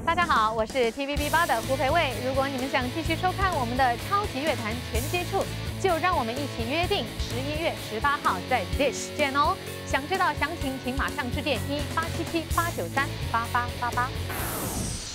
大家好，我是 TVB8的胡培卫。如果你们想继续收看我们的超级乐坛全接触，就让我们一起约定11月18号在 Dish 见哦。想知道详情，请马上致电1877-893-8888。